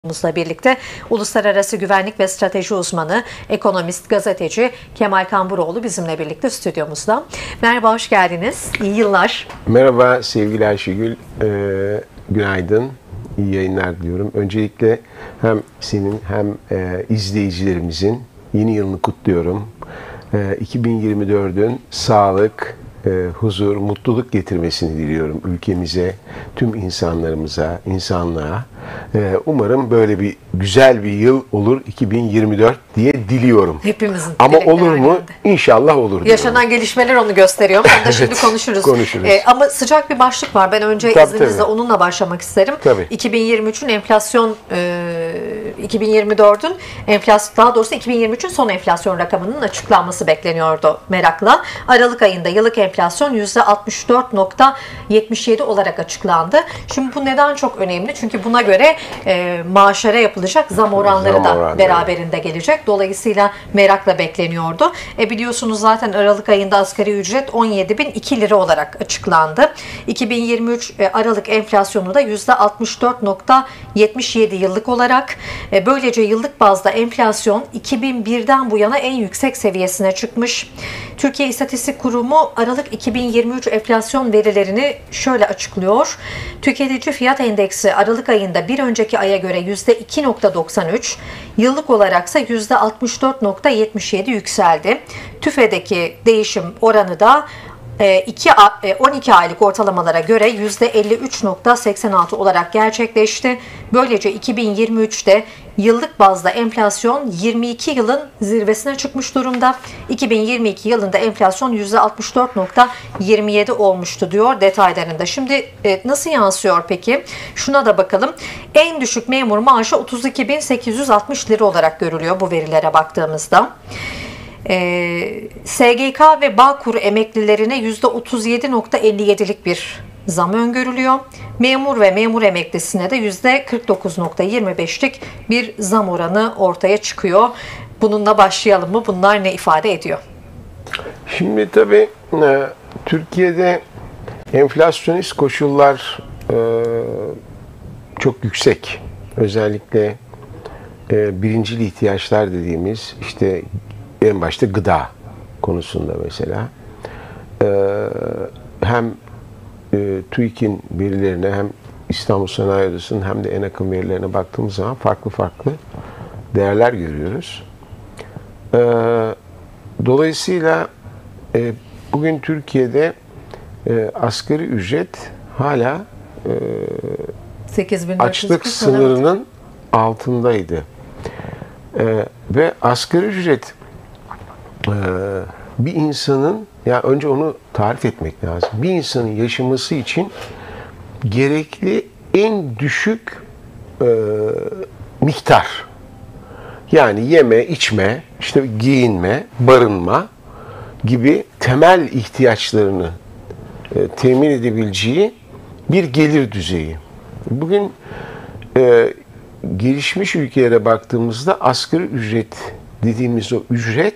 Birlikte uluslararası güvenlik ve strateji uzmanı, ekonomist, gazeteci Kemal Kamburoğlu bizimle birlikte stüdyomuzda. Merhaba, hoş geldiniz. İyi yıllar. Merhaba sevgili Ayşegül. Günaydın. İyi yayınlar diliyorum. Öncelikle hem senin hem izleyicilerimizin yeni yılını kutluyorum. 2024'ün sağlık, huzur, mutluluk getirmesini diliyorum ülkemize, tüm insanlarımıza, insanlığa. Umarım böyle bir güzel bir yıl olur 2024 diye diliyorum. Hepimizin. Ama olur mu? İnşallah olur diyorum. Yaşanan gelişmeler onu gösteriyor. Onu da şimdi konuşuruz. Ama sıcak bir başlık var. Ben önce izninizle onunla başlamak isterim. 2023'ün enflasyon 2024'ün enflasyon, daha doğrusu 2023'ün son enflasyon rakamının açıklanması bekleniyordu merakla. Aralık ayında yıllık enflasyon %64.77 olarak açıklandı. Şimdi bu neden çok önemli? Çünkü buna göre maaşlara yapılacak zam oranları da beraberinde gelecek. Dolayısıyla merakla bekleniyordu. Biliyorsunuz zaten Aralık ayında asgari ücret 17.002 lira olarak açıklandı. 2023 Aralık enflasyonu da %64.77 yıllık olarak. Böylece yıllık bazda enflasyon 2001'den bu yana en yüksek seviyesine çıkmış. Türkiye İstatistik Kurumu Aralık 2023 enflasyon verilerini şöyle açıklıyor. Tüketici fiyat endeksi Aralık ayında bir önceki aya göre %2.93, yıllık olaraksa %64.77 yükseldi. TÜFE'deki değişim oranı da 12 aylık ortalamalara göre %53.86 olarak gerçekleşti. Böylece 2023'te yıllık bazda enflasyon 22 yılın zirvesine çıkmış durumda. 2022 yılında enflasyon %64.27 olmuştu diyor detaylarında. Şimdi nasıl yansıyor peki? Şuna da bakalım. En düşük memur maaşı 32.860 lira olarak görülüyor bu verilere baktığımızda. SGK ve Bağkur emeklilerine %37.57'lik bir zam öngörülüyor. Memur ve memur emeklisine de %49.25'lik bir zam oranı ortaya çıkıyor. Bununla başlayalım mı? Bunlar ne ifade ediyor? Şimdi tabii Türkiye'de enflasyonist koşullar çok yüksek. Özellikle birincil ihtiyaçlar dediğimiz işte en başta gıda konusunda mesela hem TÜİK'in verilerine hem İstanbul Sanayi Odası'nın hem de ENAK'ın verilerine baktığımız zaman farklı değerler görüyoruz. Dolayısıyla bugün Türkiye'de asgari ücret hala açlık sınırının altındaydı. Ve asgari ücret bir insanın, ya önce onu tarif etmek lazım. Bir insanın yaşaması için gerekli en düşük miktar. Yani yeme, içme, işte giyinme, barınma gibi temel ihtiyaçlarını temin edebileceği bir gelir düzeyi. Bugün gelişmiş ülkelere baktığımızda asgari ücret dediğimiz o ücret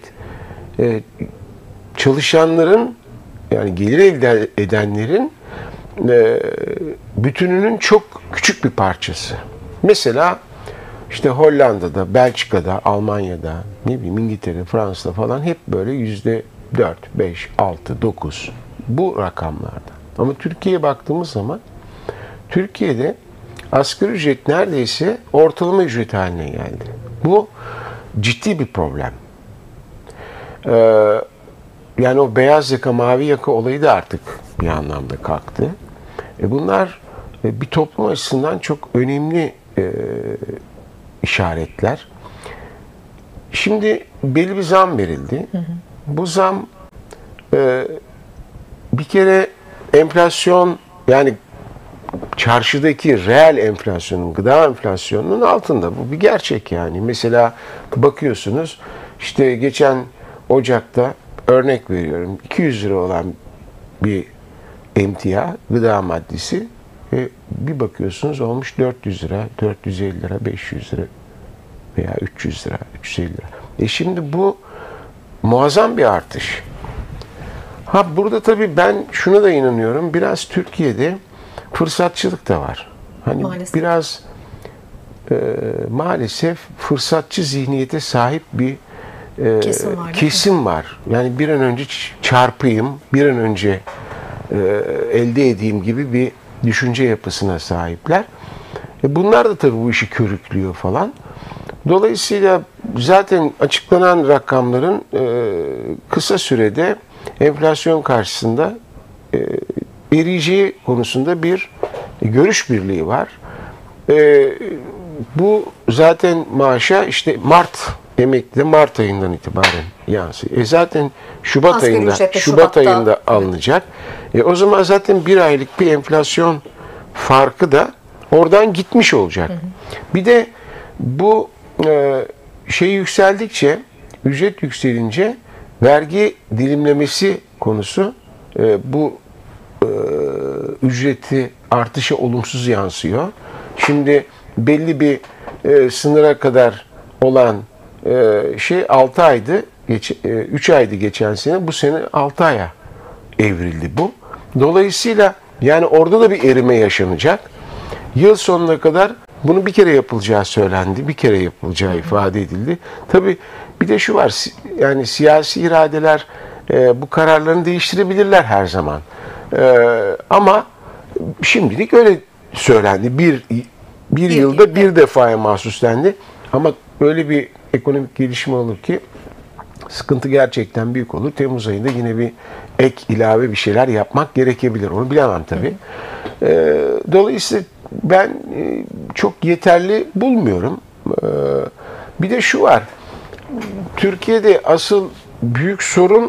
çalışanların, yani gelir elde edenlerin bütününün çok küçük bir parçası. Mesela işte Hollanda'da, Belçika'da, Almanya'da, ne bileyim İngiltere, Fransa'da falan hep böyle %4, 5, 6, 9 bu rakamlarda. Ama Türkiye'ye baktığımız zaman Türkiye'de asgari ücret neredeyse ortalama ücret haline geldi. Bu ciddi bir problem. Yani o beyaz yaka, mavi yaka olayı da artık bir anlamda kalktı. Bunlar bir toplum açısından çok önemli işaretler. Şimdi belli bir zam verildi. Bu zam bir kere enflasyon, yani çarşıdaki reel enflasyonun, gıda enflasyonunun altında. Bu bir gerçek yani. Mesela bakıyorsunuz işte geçen Ocak'ta örnek veriyorum 200 lira olan bir emtia gıda maddesi bir bakıyorsunuz olmuş 400 lira, 450 lira, 500 lira veya 300 lira, 350 lira. Şimdi bu muazzam bir artış. Burada tabii ben şuna da inanıyorum. Biraz Türkiye'de fırsatçılık da var. Hani maalesef biraz maalesef fırsatçı zihniyete sahip bir Kesim var. kesim var. Yani bir an önce çarpayım, bir an önce elde edeyim gibi bir düşünce yapısına sahipler. Bunlar da tabii bu işi körüklüyor falan. Dolayısıyla zaten açıklanan rakamların kısa sürede enflasyon karşısında eriyeceği konusunda bir görüş birliği var. Bu zaten maaşa işte emekli Mart ayından itibaren yansıyor. Zaten Şubat Asgari ayında ücret de Şubat Şubat'ta. ayında alınacak. O zaman zaten bir aylık bir enflasyon farkı da oradan gitmiş olacak. Bir de bu şey yükseldikçe, ücret yükselince vergi dilimlemesi konusu bu ücreti artışa olumsuz yansıyor. Şimdi belli bir sınıra kadar olan şey 6 aydı, 3 aydı geçen sene, bu sene 6 aya evrildi bu. Dolayısıyla yani orada da bir erime yaşanacak. Yıl sonuna kadar bunun bir kere yapılacağı söylendi, bir kere yapılacağı ifade edildi. Tabii bir de şu var, yani siyasi iradeler bu kararlarını değiştirebilirler her zaman. Ama şimdilik öyle söylendi. Bir yılda bir defaya mahsus dendi. Ama öyle bir ekonomik gelişme olur ki sıkıntı gerçekten büyük olur. Temmuz ayında yine bir ek ilave bir şeyler yapmak gerekebilir. Onu bilemem tabii. Dolayısıyla ben çok yeterli bulmuyorum. Bir de şu var. Türkiye'de asıl büyük sorun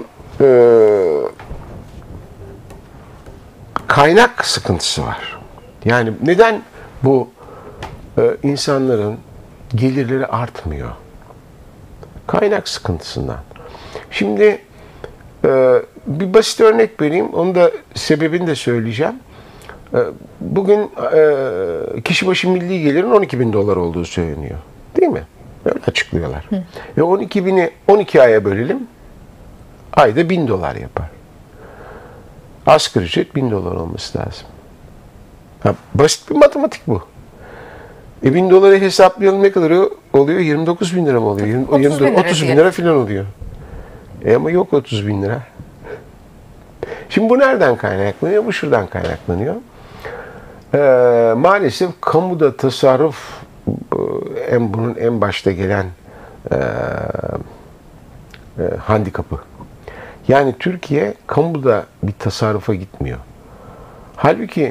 kaynak sıkıntısı var. Yani neden bu insanların gelirleri artmıyor? Kaynak sıkıntısından. Şimdi bir basit örnek vereyim. Onu da sebebini de söyleyeceğim. Bugün kişi başı milli gelirin 12 bin dolar olduğu söyleniyor. Değil mi? Öyle açıklıyorlar. Ve 12 bini 12 aya bölelim. Ayda 1000 dolar yapar. Asgari ücret 1000 dolar olması lazım. Basit bir matematik bu. 1000 doları hesaplayalım, ne kadar oluyor? 29 bin lira mı oluyor? 30 bin lira falan oluyor. Ama yok 30 bin lira. Şimdi bu nereden kaynaklanıyor? Bu şuradan kaynaklanıyor. Maalesef kamuda tasarruf bunun en başta gelen handikapı. Yani Türkiye kamuda bir tasarrufa gitmiyor. Halbuki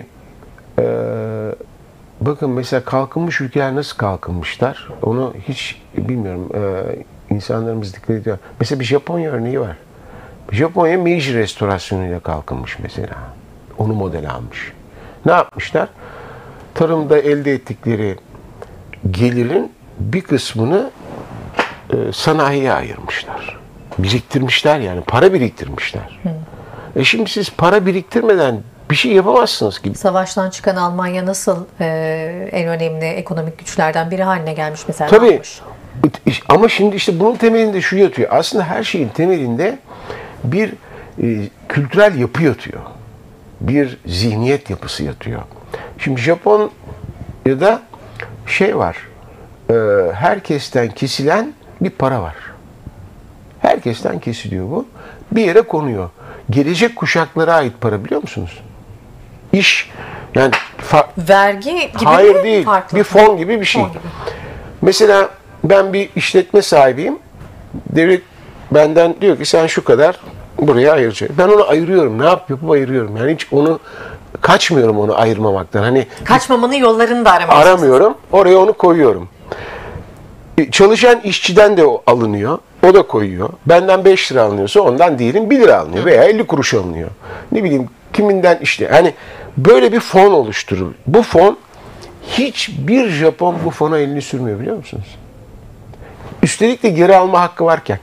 bakın mesela kalkınmış ülkeler nasıl kalkınmışlar? Onu hiç bilmiyorum. İnsanlarımız dikkat ediyor. Mesela bir Japonya örneği var. Japonya Meiji restorasyonuyla kalkınmış mesela. Onu model almış. Ne yapmışlar? Tarımda elde ettikleri gelirin bir kısmını sanayiye ayırmışlar. Biriktirmişler, yani para biriktirmişler. Şimdi siz para biriktirmeden bir şey yapamazsınız ki. Savaştan çıkan Almanya nasıl en önemli ekonomik güçlerden biri haline gelmiş mesela? Tabii. Ama şimdi işte bunun temelinde şu yatıyor. Aslında her şeyin temelinde bir kültürel yapı yatıyor. Bir zihniyet yapısı yatıyor. Şimdi Japonya'da şey var. Herkesten kesilen bir para var. Herkesten kesiliyor bu. Bir yere konuyor. Gelecek kuşaklara ait para, biliyor musunuz? İş, yani vergi gibi hayır mi? değil. Farklı. Bir fon gibi bir şey. Fon gibi. Mesela ben bir işletme sahibiyim. Devlet benden diyor ki sen şu kadar buraya ayıracaksın. Ben onu ayırıyorum. Ne yapıp ayırıyorum. Yani hiç onu kaçmıyorum, onu ayırmamaktan. Hani Kaçmamanın yollarını da aramıyorsunuz. aramıyorum. Oraya onu koyuyorum. Çalışan işçiden de o alınıyor. O da koyuyor. Benden 5 lira alınıyorsa ondan diyelim 1 lira alınıyor veya 50 kuruş alınıyor. Ne bileyim kiminden işte. Hani böyle bir fon oluşturur. Bu fon, hiçbir Japon bu fona elini sürmüyor, biliyor musunuz? Üstelik de geri alma hakkı varken.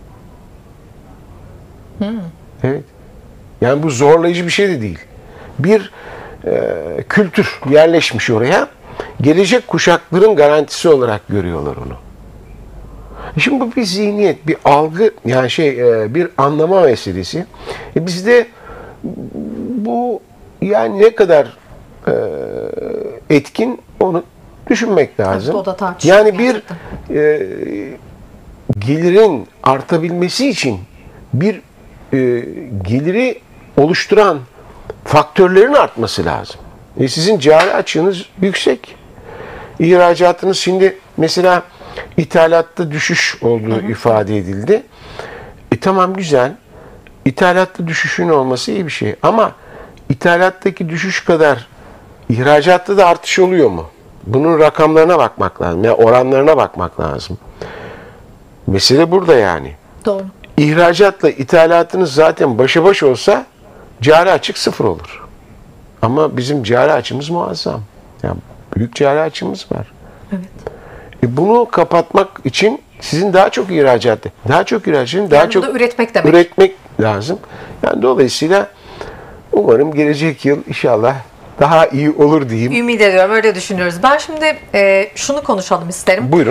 Evet. Yani bu zorlayıcı bir şey de değil. Bir kültür yerleşmiş oraya. Gelecek kuşakların garantisi olarak görüyorlar onu. Şimdi bu bir zihniyet, bir algı, yani bir anlama meselesi. Bizde bu yani ne kadar etkin onu düşünmek lazım. o da tartışılır Yani bir gerçekten. gelirin artabilmesi için bir geliri oluşturan faktörlerin artması lazım. Sizin cari açığınız yüksek. İhracatınız şimdi mesela ithalatta düşüş olduğu ifade edildi. Tamam, güzel. İthalatta düşüşün olması iyi bir şey. Ama ithalattaki düşüş kadar ihracatta da artış oluyor mu? Bunun rakamlarına bakmak lazım. Yani oranlarına bakmak lazım. Mesele burada yani. Doğru. İhracatla ithalatınız zaten başa baş olsa cari açık sıfır olur. Ama bizim cari açımız muazzam. Yani büyük cari açımız var. Evet. Bunu kapatmak için sizin daha çok daha çok daha Yani bu çok da üretmek demek. üretmek lazım. Yani dolayısıyla umarım gelecek yıl inşallah daha iyi olur diyeyim. Ümit ediyorum, öyle düşünüyoruz. Ben şimdi şunu konuşalım isterim. Buyurun.